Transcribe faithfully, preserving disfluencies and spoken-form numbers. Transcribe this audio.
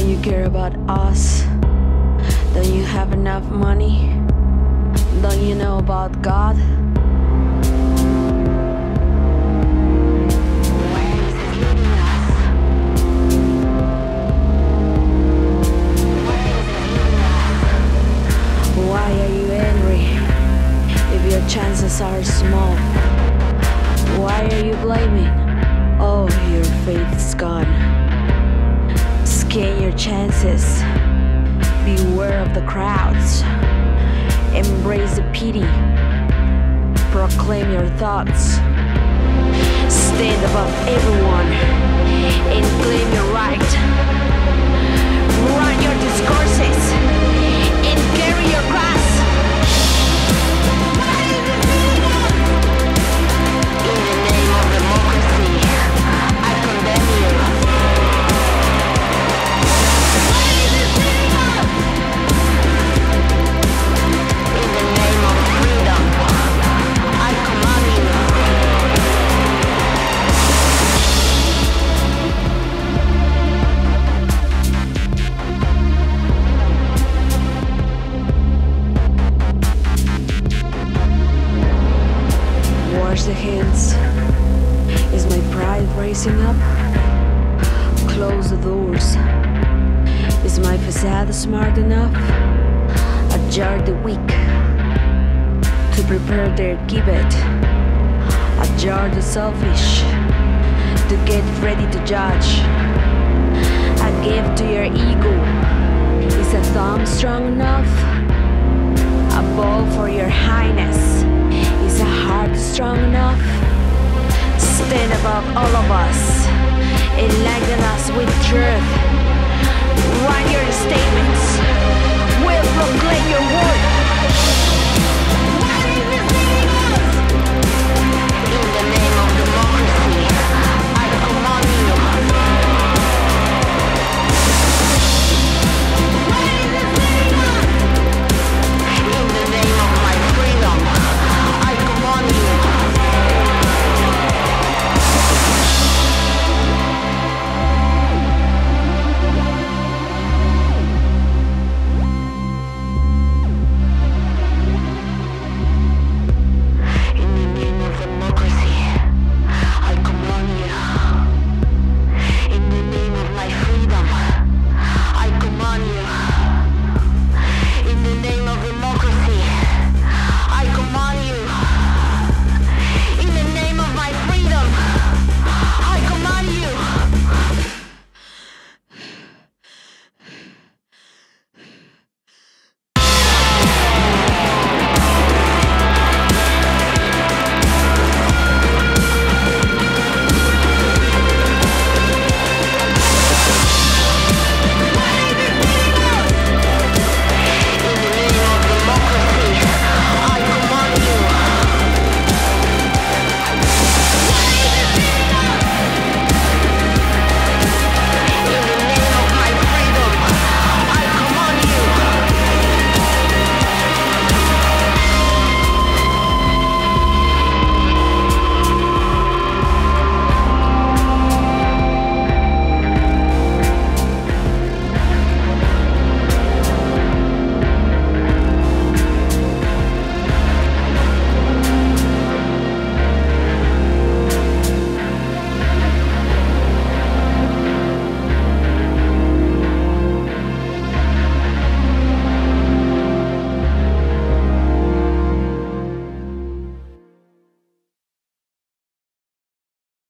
you care about us? Don't you have enough money? Don't you know about God? Why are you angry if your chances are small? Why are you blaming? Oh, your faith's gone. Scan your chances. Beware of the crowds. Embrace the pity. Proclaim your thoughts. Stand above everyone and claim your right. Run your discourses and carry your cross. In the name of democracy, I condemn you. In the name of freedom, I command you. Wash the hands. Is my pride rising up? Close the doors. Is my facade smart enough? Ajar the weak to prepare their gibbet. Ajar the selfish to get ready to judge. A gift to your ego. Is a thumb strong enough? A ball for your highness. Is a heart strong enough? Stand above all of us. Enlighten us with truth. Write your statement.